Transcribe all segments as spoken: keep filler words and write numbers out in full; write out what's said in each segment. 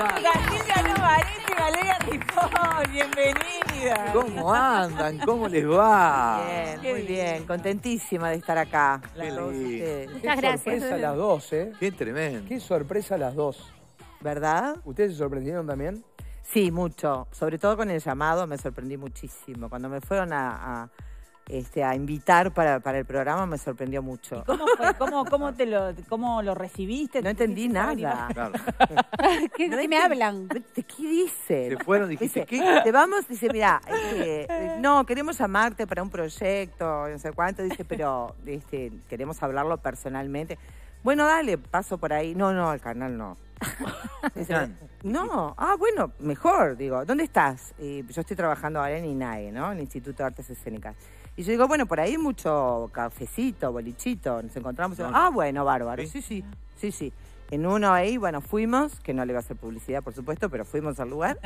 Silvia Novaretti, Valeria Ripoll, bienvenida. ¿Cómo andan? ¿Cómo les va? Bien, Qué muy bien. bien. Contentísima de estar acá. Qué Las dos lindo. ustedes. Muchas Qué gracias. sorpresa las dos, ¿eh? Qué tremendo. Qué sorpresa las dos. ¿Verdad? ¿Ustedes se sorprendieron también? Sí, mucho. Sobre todo con el llamado me sorprendí muchísimo. Cuando me fueron a, a, este, a invitar para, para el programa me sorprendió mucho. ¿Cómo fue? ¿Cómo, cómo, te lo, ¿Cómo lo recibiste? No entendí ¿Quisiste nada. Claro. ¿Qué, No qué me ent- hablan? ¿De qué dicen? Se fueron, dijiste, Dice, ¿qué? te vamos, dice, mira, este, eh, no, queremos llamarte para un proyecto, no sé cuánto, dice, pero este, queremos hablarlo personalmente. Bueno, dale, paso por ahí. No, no, al canal no. Dice, no, ah, bueno, mejor, digo, ¿dónde estás? Y yo estoy trabajando ahora en INAE, ¿no? En el Instituto de Artes Escénicas. Y yo digo, bueno, por ahí mucho cafecito, bolichito, nos encontramos. No, ah, bueno, bárbaro, ¿sí? sí, sí, sí, sí. En uno ahí, bueno, fuimos, que no le iba a hacer publicidad, por supuesto, pero fuimos al lugar.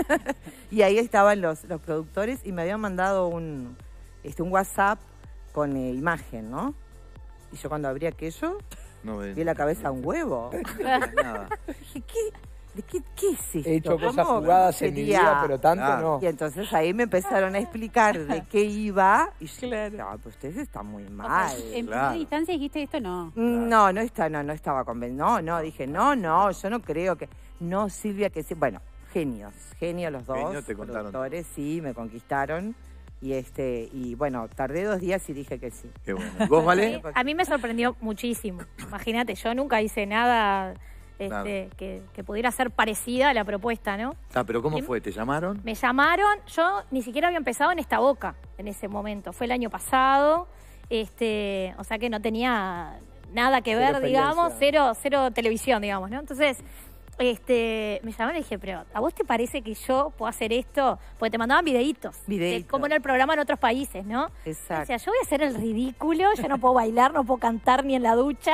Y ahí estaban los, los productores y me habían mandado un, este, un WhatsApp con eh, imagen, ¿no? Y yo cuando abrí aquello, No ven. vi la cabeza a un huevo. Nada. Dije, ¿qué, de qué, ¿qué es esto? He hecho cosas ¿Cómo jugadas en mi sería? vida, pero tanto Claro. no. Y entonces ahí me empezaron a explicar de qué iba. Y yo Claro. dije, "Ah, pues ustedes están muy O sea, mal. en primera Claro. instancia dijiste esto, no. No, no, está, no, no estaba convencida. No, no, dije, no, no, yo no creo que... No, Silvia, que sí. Bueno, genios, genios los dos. Genios, te contaron. Productores, sí, me conquistaron. Y este, y bueno, tardé dos días y dije que sí. Qué bueno. ¿Vos, Vale? A mí me sorprendió muchísimo. Imagínate, yo nunca hice nada este, Claro. que, que pudiera ser parecida a la propuesta, ¿no? Ah, pero ¿cómo fue? ¿Te llamaron? Me llamaron, yo ni siquiera había empezado en esta boca en ese momento. Fue el año pasado, este, o sea que no tenía nada que Cero ver, digamos, experiencia. cero, cero televisión, digamos, ¿no? Entonces, este, me llamaron y dije, pero ¿a vos te parece que yo puedo hacer esto? Porque te mandaban videitos. Videitos. De cómo era el programa en otros países, ¿no? Exacto. O sea, yo voy a hacer el ridículo, yo no puedo bailar, no puedo cantar ni en la ducha.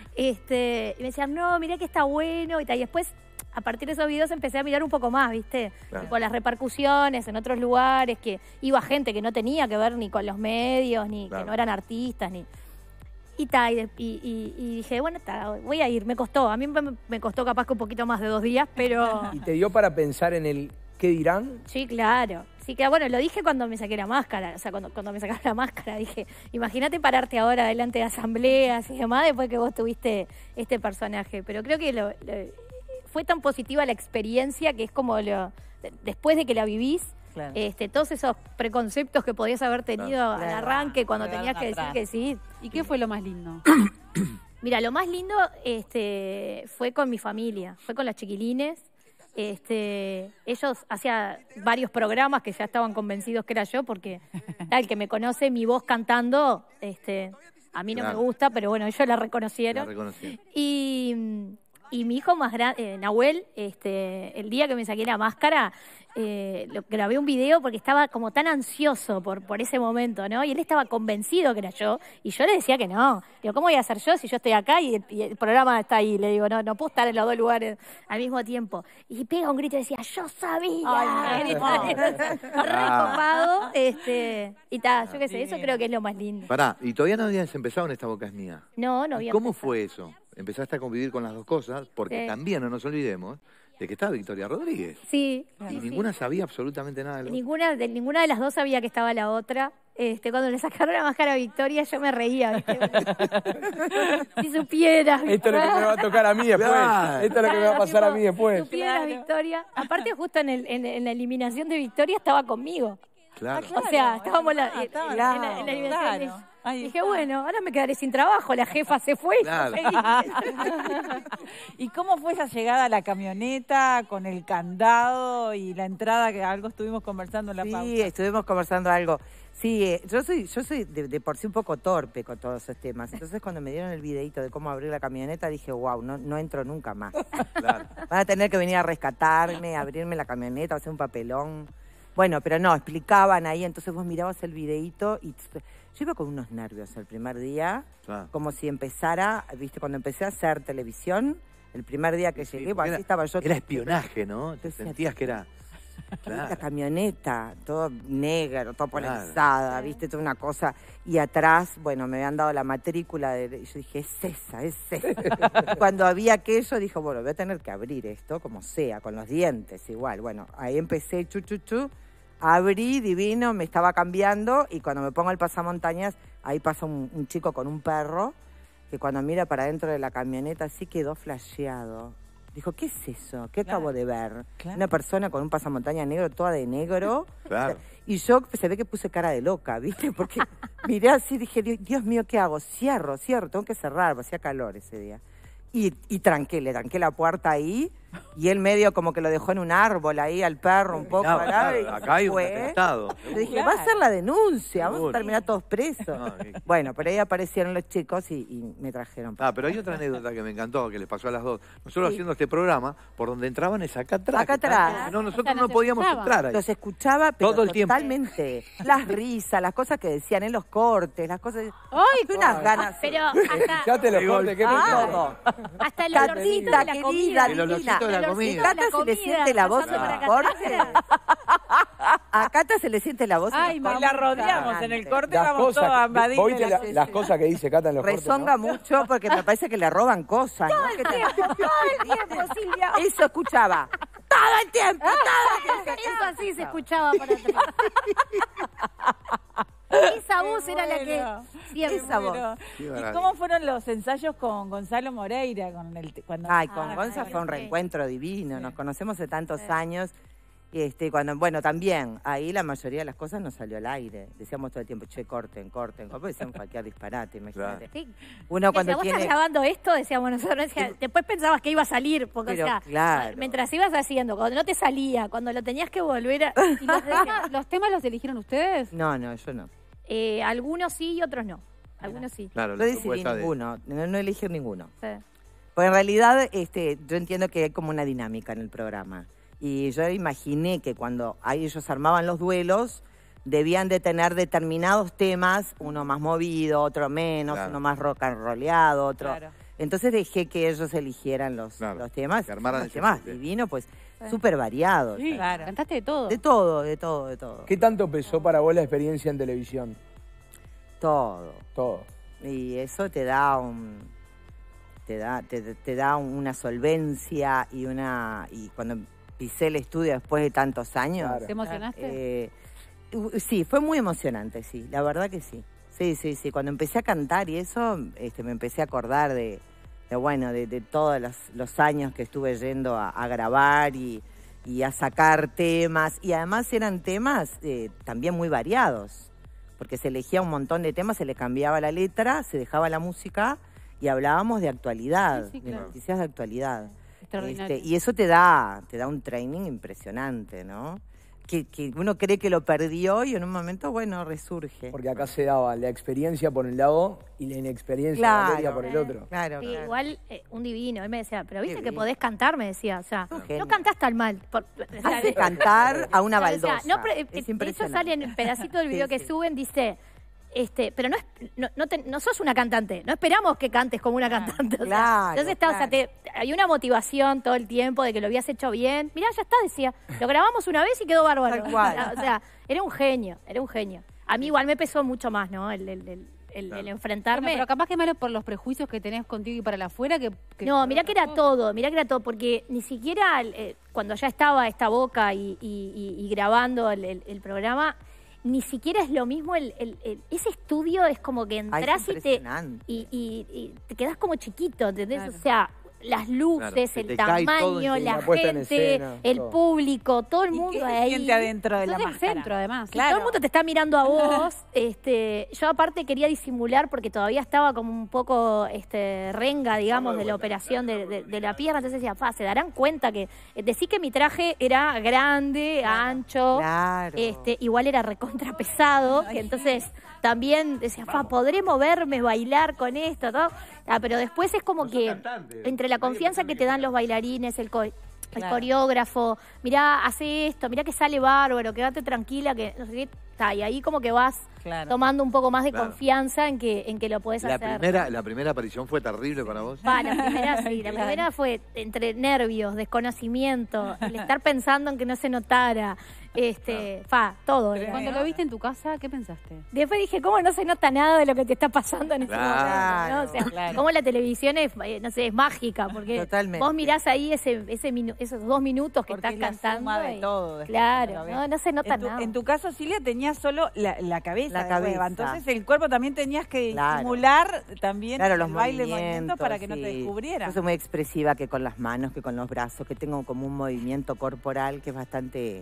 Este, y me decían, no, mirá que está bueno y tal. Y después, a partir de esos videos, empecé a mirar un poco más, ¿viste? Claro. Con las repercusiones en otros lugares, que iba gente que no tenía que ver ni con los medios, ni Claro. que no eran artistas, ni... Y, ta, y, de- y- y- y dije, bueno, ta, voy a ir, me costó. A mí me, me costó capaz que un poquito más de dos días, pero... ¿Y te dio para pensar en el qué dirán? Sí, claro. Sí, que bueno, lo dije cuando me saqué la máscara. O sea, cuando, cuando me sacaba la máscara, dije, imagínate pararte ahora delante de asambleas y demás después que vos tuviste este personaje. Pero creo que lo, lo- fue tan positiva la experiencia que es como lo... Después de que la vivís, Claro. este, todos esos preconceptos que podías haber tenido Claro. al arranque cuando Quedaron tenías que decir atrás. que sí. ¿Y qué fue lo más lindo? Mira, lo más lindo este, fue con mi familia, fue con los chiquilines. Este, ellos hacía varios programas que ya estaban convencidos que era yo, porque el que me conoce, mi voz cantando, este, a mí no Claro. me gusta, pero bueno, ellos la La reconocieron. reconocí. Y, y mi hijo más grande, eh, Nahuel, este, el día que me saqué la máscara, eh, lo, grabé un video porque estaba como tan ansioso por, por ese momento, ¿no? Y él estaba convencido que era yo, y yo le decía que no. Digo, ¿cómo voy a ser yo si yo estoy acá y el, y el programa está ahí? Le digo, no, no puedo estar en los dos lugares al mismo tiempo. Y pega un grito y decía, ¡yo sabía! Ay, no. Recopado, este, y tal, yo qué sé, eso Divino. creo que es lo más lindo. Pará, y todavía no habías empezado en Esta Boca es Mía. No, no había ¿Cómo empezado. fue eso? Empezaste a convivir con las dos cosas, porque Sí. también no nos olvidemos de que estaba Victoria Rodríguez. Sí. Y sí, sí. ninguna sabía absolutamente nada de lo Ninguna de, ninguna de las dos sabía que estaba la otra. Este, cuando le sacaron la máscara a Victoria, yo me reía, ¿viste? Si supieras. Esto es lo que me va a tocar a mí después. Claro. Esto es lo que me va a pasar a mí después. Si supieras, Claro. Victoria. Aparte, justo en, el, en, en la eliminación de Victoria estaba conmigo. Claro. O sea, estábamos la, Ah, en, estaban, en la, en claro, la eliminación. claro. Ahí Dije, está. bueno, ahora me quedaré sin trabajo. La jefa se fue. y yo Claro. seguí. ¿Y cómo fue esa llegada a la camioneta con el candado y la entrada que algo estuvimos conversando en la Sí, pausa? estuvimos conversando algo. Sí, eh, yo soy, yo soy de, de por sí un poco torpe con todos esos temas. Entonces cuando me dieron el videito de cómo abrir la camioneta, dije, wow, no, no entro nunca más. Claro. Van a tener que venir a rescatarme, a abrirme la camioneta, hacer un papelón. Bueno, pero no, explicaban ahí, entonces vos mirabas el videito y t- yo iba con unos nervios el primer día, Claro. como si empezara, viste, cuando empecé a hacer televisión, el primer día que Sí, llegué, porque bueno, así era- estaba yo. Era espionaje, ¿no? Te Decía, sentías que era... Claro. La camioneta, todo negro, todo Claro. polarizada, viste, toda una cosa. Y atrás, bueno, me habían dado la matrícula. De, y yo dije, es esa, es esa. Cuando había aquello, dijo, bueno, voy a tener que abrir esto, como sea, con los dientes, igual. Bueno, ahí empecé, chu, chu, chu. Abrí, divino, me estaba cambiando. Y cuando me pongo el pasamontañas, ahí pasa un, un chico con un perro, que cuando mira para adentro de la camioneta, así quedó flasheado. Dijo, ¿qué es eso? ¿Qué Claro. acabo de ver? Claro. Una persona con un pasamontaña negro, toda de negro. Claro. Y yo se ve que puse cara de loca, ¿viste? Porque miré así y dije, Dios, Dios mío, ¿qué hago? Cierro, cierro, tengo que cerrar, hacía calor ese día. Y, y tranqué, le tranqué la puerta ahí y él medio como que lo dejó en un árbol ahí al perro un poco. Claro, ¿verdad? claro, Y acá hay un fue. atentado. Yo dije, va a ser la denuncia, vamos Seguro. a terminar todos presos. No, que- Bueno, pero ahí aparecieron los chicos y, y me trajeron. Ah, pero hay otra anécdota que me encantó, que les pasó a las dos. Nosotros Sí. haciendo este programa, por donde entraban es acá atrás. Acá que está- atrás. No, nosotros O sea, no nos podíamos escuchaban. entrar ahí. Los escuchaba, pero Todo el tiempo. totalmente. Las risas, las cosas que decían en los cortes, las cosas... ¡Ay, Tuve unas ganas. Pero hasta, Fíjate los cortes, ¿qué Ah, pensás? todo. hasta los olorcitos de Catita, la querida, comida. Y los divina. olorcitos de la Los comida. olorcitos de Cata se le comida, siente la voz en pasando por el acá corte. atrás. A Cata se le siente la voz Ay, en Y los la cortes. rodeamos en el corte, Las vamos todos a cosas, invadirle ¿vos viste la- la- las cosas que dice Cata en los cortes, Rezonga ¿no? mucho porque me parece que le roban cosas, ¿no? Que te- Todo el tiempo, Silvia. Eso escuchaba. Todo el tiempo, todo el tiempo. Eso así se escuchaba para atrás. Esa voz era la que Bueno. siempre. Esa voz. Pero, Qué ¿y maravilla. cómo fueron los ensayos con Gonzalo Moreira? Con el, cuando, Ay, con Ah, Gonza sí, fue un sí. reencuentro divino. Sí. Nos conocemos hace tantos años. Este, cuando, bueno, también, ahí la mayoría de las cosas nos salió al aire. Decíamos todo el tiempo, che, corten, corten. Porque decíamos cualquier disparate, imagínate. Sí. Uno cuando Decía, vos tiene... estás grabando esto, decíamos nosotros, decía, después pensabas que iba a salir, porque Pero o sea, claro. mientras ibas haciendo, cuando no te salía, cuando lo tenías que volver a... ¿Y los, temas- los temas los eligieron ustedes? No, no, yo no. Eh, algunos sí y otros no. Algunos sí. Claro, No la decidí propuesta de- ninguno, no, no elegí ninguno. Sí. Porque en realidad este, yo entiendo que hay como una dinámica en el programa. Y yo imaginé que cuando ahí ellos armaban los duelos, debían de tener determinados temas, uno más movido, otro menos, Claro. uno más rock and rolleado, otro... Claro. Entonces dejé que ellos eligieran los, Claro, los temas. que armaran los ese temas set. divino, pues súper variados. Sí, Claro. cantaste de todo. De todo, de todo, de todo. ¿Qué tanto pesó para vos la experiencia en televisión? Todo. Todo. Y eso te da un te da te, te da una solvencia y una y cuando pisé el estudio después de tantos años, Claro. ¿Te emocionaste? eh, u- sí, fue muy emocionante, sí, la verdad que sí. Sí, sí, sí, cuando empecé a cantar y eso, este me empecé a acordar de, de bueno, de, de todos los, los años que estuve yendo a, a grabar y, y a sacar temas y además eran temas eh, también muy variados. Porque se elegía un montón de temas, se le cambiaba la letra, se dejaba la música y hablábamos de actualidad, Sí, sí, de claro. noticias de actualidad. Extraordinario. Este, y eso te da, te da un training impresionante, ¿no? Que, que uno cree que lo perdió y en un momento, bueno, resurge. Porque acá se daba la experiencia por un lado y la inexperiencia Claro. Valeria por el otro. Claro, Sí, claro. igual eh, un divino. Él me decía, pero viste Qué que bien. podés cantar, me decía. O sea, Un genio. no cantás tan mal. Por- o sea, Hace cantar a una o sea, baldosa. no, pero, eh, es de hecho impresionante. sale en el pedacito del Sí, video que sí. suben, dice, este, pero no, es, no, no, te- no sos una cantante, no esperamos que cantes como una cantante. o sea, Claro, entonces está, o sea, claro. te- hay una motivación todo el tiempo de que lo habías hecho bien. Mirá, ya está, decía, lo grabamos una vez y quedó bárbaro. Tal cual. O sea, era un genio, era un genio. A mí igual me pesó mucho más, ¿no? El, el, el, el- el enfrentarme. Bueno, pero capaz que malo por los prejuicios que tenés contigo y para la afuera que... que No, por mirá que otras era cosas. todo, mirá que era todo, porque ni siquiera eh, cuando ya estaba esta boca y, y- y- y grabando el, el- el programa, ni siquiera es lo mismo, el, el- el- ese estudio es como que Ay, entras es y, te, impresionante. y, y- y te quedás como chiquito, ¿entendés? Claro. O sea, las luces, Claro, se el te cae todo tamaño, encima. la La puesta en gente, escena, el todo. público, todo el ¿Y mundo qué se ahí. siente adentro de la Sos el máscara? centro, además. Y todo el mundo te está mirando a vos. este, yo aparte quería disimular porque todavía estaba como un poco este, renga, digamos, de la operación de, de- de la pierna. Entonces decía, fa, se darán cuenta que eh, decí que mi traje era grande, ancho, Claro. este, igual era recontra pesado, que entonces también decía, fa, podré moverme, bailar con esto, todo. Ah, pero después es como que entre la confianza que te dan los bailarines, el co- el Claro. coreógrafo, mirá, hace esto, mirá que sale bárbaro, quédate tranquila, que no sé qué, está, y ahí como que vas Claro. tomando un poco más de Claro. confianza en que, en que lo podés La hacer. primera, la primera aparición fue terrible para vos. Pa, la primera sí, la Claro. primera fue entre nervios, desconocimiento, el estar pensando en que no se notara, este, fa, todo. era, Cuando ¿no? lo viste en tu casa, ¿qué pensaste? Después dije, ¿cómo no se nota nada de lo que te está pasando en ese Claro. momento? ¿no? O sea, Claro. cómo la televisión es, eh, no sé, es mágica, porque Totalmente. vos mirás ahí ese, ese minu- esos dos minutos que Porque estás es la cantando. suma de y- todo. después Claro, cuando lo no, ves. no se nota en tu, nada. En tu caso, Silvia, tenías solo la, la cabeza La de cabeza. hueva. Entonces el cuerpo también tenías que Claro. estimular también Claro, el los baile, el movimientos, movimiento para que no te sí. descubrieran. Yo soy muy expresiva, que con las manos, que con los brazos, que tengo como un movimiento corporal que es bastante,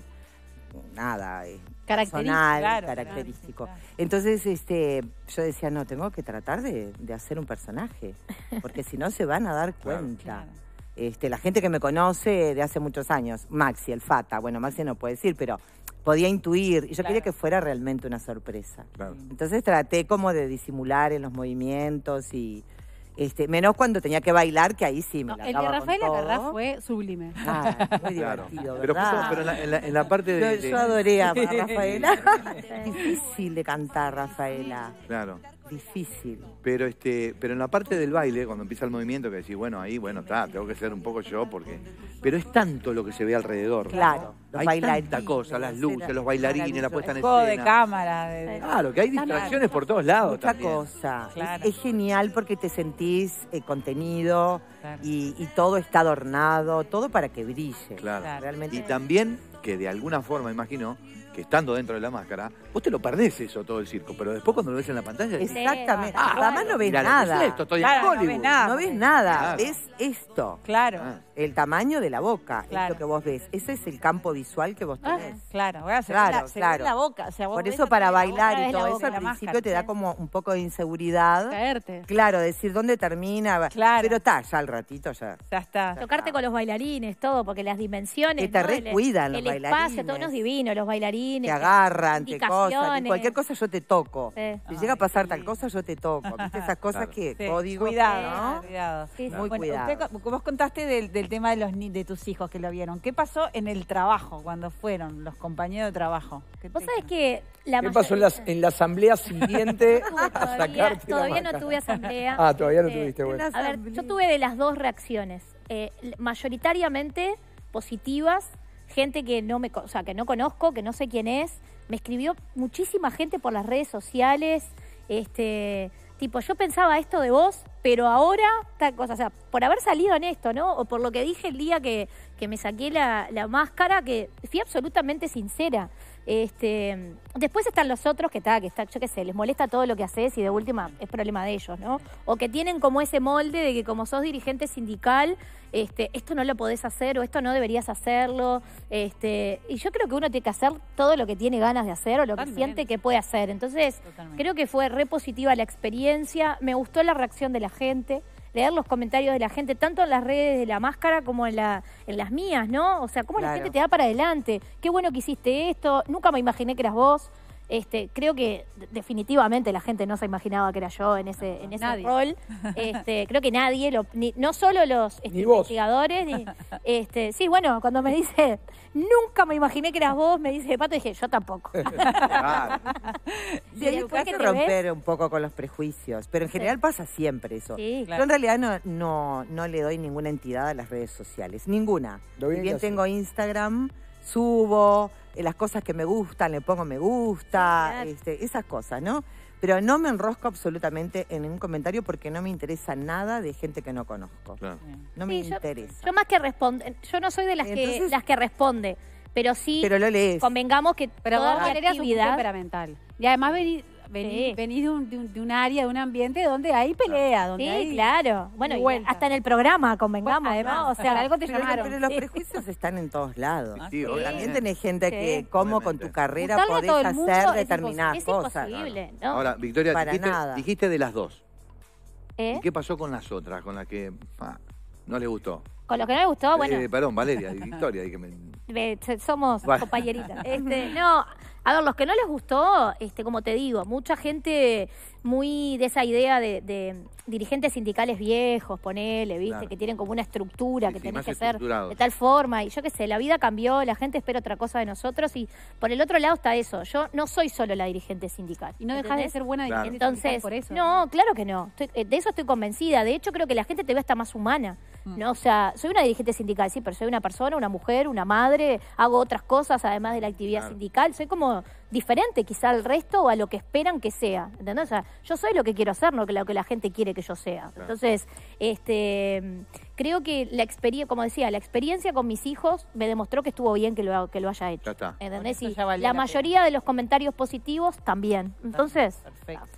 nada, eh, Característico, personal, claro, característico. claro, sí, Entonces, este, yo decía, no, tengo que tratar de, de hacer un personaje, porque si no se van a dar Claro. cuenta. Claro. Este, la gente que me conoce de hace muchos años, Maxi, el Fata, bueno, Maxi no puede decir, pero podía intuir, y yo Claro. quería que fuera realmente una sorpresa. Claro. Entonces traté como de disimular en los movimientos y este menos cuando tenía que bailar, que ahí sí me No, la el de daba con Rafael todo. Agarrá fue sublime. Ah, muy Claro. divertido, Pero, ¿verdad? justo- pero en, la, en la- en la parte de, yo, de- yo adoré a, a Rafaela. Difícil de cantar, Rafaela. Claro. Difícil. Pero este, pero en la parte del baile, cuando empieza el movimiento, que decís, bueno, ahí, bueno, está, tengo que ser un poco yo, porque. Pero es tanto lo que se ve alrededor. Claro, los Hay bailarines, tanta cosa, las las luces, escenas, los bailarines, la maravilloso. puesta en El juego de escena. cámara. de- de- Claro, que hay distracciones por todos lados Mucha también. cosa. Claro. Es, es genial porque te sentís eh, contenido Claro. y, y todo está adornado, todo para que brille. Claro. Claro. Realmente. Y también que de alguna forma, imagino, que estando dentro de la máscara, vos te lo perdés eso, todo el circo, pero después cuando lo ves en la pantalla decís, Exactamente. Ah, Además no ves mirá lo que nada. es esto, estoy Claro, en no Hollywood. ves nada. No ves nada, Claro. ves esto. Claro, Ah, El tamaño de la boca Claro. es lo que vos ves. Ese es el campo visual que vos Ah, tenés. claro. Bueno, se Claro, ve la, se ve claro. la boca. O sea, vos Por ves eso la- para la bailar boca, y ves la todo boca, eso al la principio máscara, te da sí. como un poco de inseguridad. Caerte. Claro, decir dónde termina. Claro. Pero está, ya al ratito ya. Ya está. Tocarte con los bailarines, todo, porque las dimensiones. Que te ¿no? El- recuidan los El espacio, bailarines. todo unos divinos, los bailarines. Te agarran, te cosas. indicaciones. Cualquier cosa yo te toco. Sí. Si llega a pasar tal cosa, yo te toco. ¿Viste? Esas cosas Claro. que Sí, código. cuidado, ¿no? cuidado. Sí, sí. Muy Bueno, cuidado. usted co- vos contaste del, del tema de los ni- de tus hijos que lo vieron. ¿Qué pasó en el trabajo cuando fueron los compañeros de trabajo? ¿Qué Vos te sabés dijeron? que la ¿Qué pasó en la, en la asamblea siguiente Tuve a todavía, sacarte la todavía no máscara? tuve asamblea. Ah, todavía no Este, tuviste, bueno. A ver, yo tuve de las dos reacciones. Eh, mayoritariamente positivas, gente que no me, co- o sea, que no conozco, que no sé quién es. Me escribió muchísima gente por las redes sociales. Este, tipo, yo pensaba esto de vos, pero ahora tal cosa, o sea, por haber salido en esto, ¿no? O por lo que dije el día que, que me saqué la, la máscara, que fui absolutamente sincera. Este, después están los otros que está, que está, yo qué sé, les molesta todo lo que haces y de última es problema de ellos, ¿no? O que tienen como ese molde de que como sos dirigente sindical, este, esto no lo podés hacer o esto no deberías hacerlo. Este, y yo creo que uno tiene que hacer todo lo que tiene ganas de hacer o lo que Totalmente. siente que puede hacer. Entonces, Totalmente. creo que fue re positiva la experiencia, me gustó la reacción de la gente, leer los comentarios de la gente, tanto en las redes de la máscara como en, la, en las mías, ¿no? O sea, cómo la Claro. gente te da para adelante, qué bueno que hiciste esto, nunca me imaginé que eras vos. Este, creo que d- definitivamente la gente no se imaginaba que era yo en ese, en ese Nadie. rol. Este, creo que nadie, lo- ni- no solo los este, Ni vos. investigadores, ni, este, sí, bueno, cuando me dice, nunca me imaginé que eras vos, me dice Pato, dije, yo tampoco. claro. Sí, hay Después que que te romper un poco con los prejuicios, pero en general pasa siempre eso. Sí, Yo en realidad no, no, no le doy ninguna entidad a las redes sociales, ninguna. Lo bien Si bien que hace. tengo Instagram, subo eh, las cosas que me gustan, le pongo me gusta, Claro. este, esas cosas, ¿no? Pero no me enrosco absolutamente en ningún comentario porque no me interesa nada de gente que no conozco. Claro. No me Sí, yo- interesa. Yo más que responde, yo no soy de las que Entonces- las que responde, pero sí Pero lo lees. convengamos que Pero toda vos, mi Valeria, sos muy actividad temperamental. Y además venís, venís, Sí. venís de, un, de, un, de un área, de un ambiente donde hay pelea, donde Sí, hay... claro. Bueno, y vuelta. hasta en el programa convengamos, Bueno, además, ¿no? O sea, por algo te pero, llamaron. pero los Sí. prejuicios están en todos lados. Sí, Sí. obviamente. También tenés gente Sí. que, como con Obviamente. tu carrera Gustarle a podés todo el mundo hacer es determinadas impos- es cosas. imposible, ¿no? Ahora, Victoria, Para dijiste, nada. dijiste de las dos. ¿Eh? ¿Y qué pasó con las otras, con las que ah, no le gustó? Con lo que no me gustó, bueno, Eh, perdón, Valeria y Victoria. y que me- eh, somos Bueno. compañeritas. Este, no, A ver, los que no les gustó, este, como te digo, mucha gente muy de esa idea de, de dirigentes sindicales viejos, ponele, ¿viste? Claro. Que tienen como una estructura, Sí, que sí, tenés más que ser estructurados. de tal forma. Y yo qué sé, la vida cambió, la gente espera otra cosa de nosotros. Y por el otro lado está eso. Yo no soy solo la dirigente sindical. Y no dejas de ¿entendés? ser buena Claro. dirigente sindical Entonces, por eso. no, claro que no. Estoy- eh, de eso estoy convencida. De hecho, creo que la gente te ve hasta más humana. ¿no? O sea, soy una dirigente sindical, sí, pero soy una persona, una mujer, una madre. Hago otras cosas además de la actividad Claro. sindical. Soy como diferente quizá al resto o a lo que esperan que sea. ¿Entendés? O sea, yo soy lo que quiero hacer, no que lo que la gente quiere que yo sea. Claro. Entonces, este, creo que la experiencia, como decía, la experiencia con mis hijos me demostró que estuvo bien que lo, que lo haya hecho. Ya está. ¿Entendés? Con eso Y ya valió la la mayoría de los comentarios positivos también. Entonces, Perfecto.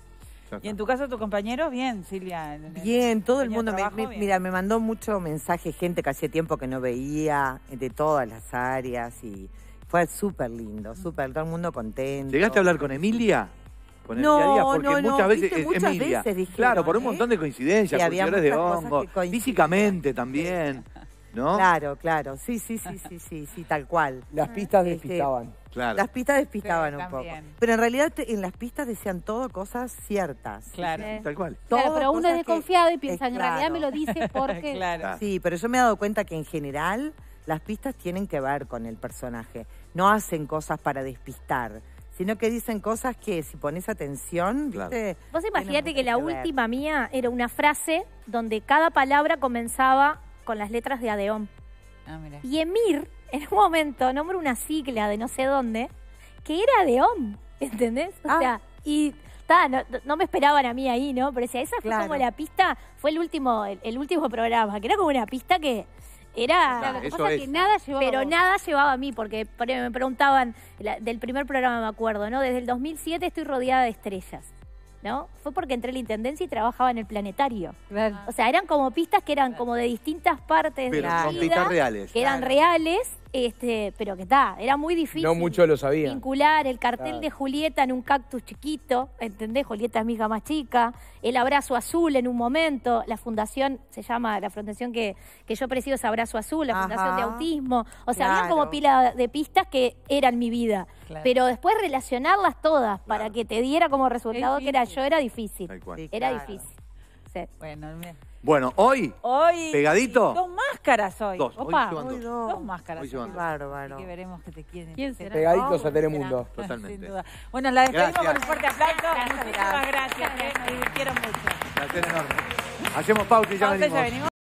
Ya está. ¿Y en tu caso, tu compañero? Bien, Silvia. en el- Bien, todo el compañero mundo, de me, trabajo, me- bien. mira, me mandó mucho mensaje, gente que hacía tiempo que no veía, de todas las áreas, y fue súper lindo, súper, todo el mundo contento. ¿Llegaste a hablar con Emilia? Con No, Emilia Díaz, porque no, no, muchas veces viste, es muchas Emilia. veces dijeron, claro, por un ¿eh? montón de coincidencias, Sí, había cuestiones de muchas cosas hongo, que coincidían. físicamente también, ¿no? Claro, claro, sí, sí, sí, sí, sí, sí, tal cual. Las pistas Este, despistaban. Claro. Las pistas despistaban Sí, un poco. también. Pero en realidad te- en las pistas decían todo cosas ciertas. Claro. Sí. Tal cual. Claro, Todo pero uno cosas es que- desconfiado y piensa, eh, en realidad claro. me lo dice porque... Claro. Claro. Sí, pero yo me he dado cuenta que en general las pistas tienen que ver con el personaje. No hacen cosas para despistar, sino que dicen cosas que si pones atención, Claro. ¿viste? vos Tiene imaginate mucho que la que ver. última mía era una frase donde cada palabra comenzaba con las letras de Adeón. Ah, mira. Y Emir, en un momento, nombra una sigla de no sé dónde, que era Adeón, ¿entendés? O Ah. sea, y ta, no, no me esperaban a mí ahí, ¿no? Pero decía, esa fue Claro. como la pista, fue el último, el, el último programa, que era como una pista que era... Claro, lo que Eso pasa es es. que nada llevaba Pero a vos. nada llevaba a mí, porque por ejemplo, me preguntaban, la- del primer programa me acuerdo, ¿no? Desde el dos mil siete estoy rodeada de estrellas, ¿no? Fue porque entré a la Intendencia y trabajaba en el planetario. Claro. O sea, eran como pistas que eran como de distintas partes Pero de la son vida, pistas reales. que eran Claro. reales, este, pero que está, era muy difícil. No muchos lo sabían. Vincular el cartel Claro. de Julieta en un cactus chiquito, ¿entendés? Julieta es mi hija más chica, el abrazo azul en un momento, la fundación, se llama, la fundación que, que yo presido es Abrazo Azul, la Ajá. fundación de autismo, o sea, había Claro. como pila de pistas que eran mi vida, Claro. pero después relacionarlas todas para Claro. que te diera como resultado Es que era difícil. yo, era difícil, Tal cual. Sí, era claro. difícil. Sí. Bueno, bien. Bueno, hoy, Hoy. ¿Pegadito? Dos máscaras hoy. dos. Hoy Opa. llevan Hoy dos. dos. Dos máscaras. Hoy llevan hoy. dos. Bárbaro. Así que veremos que te quieren. ¿Quién te- será? Pegaditos Oh, a Telemundo. será. Totalmente. Sin duda. Bueno, la despedimos Gracias. con un fuerte aplauso. Muchísimas gracias. eh, Nos divirtieron mucho. Placer enorme. Hacemos pausa y ya Pausa y venimos. ya venimos.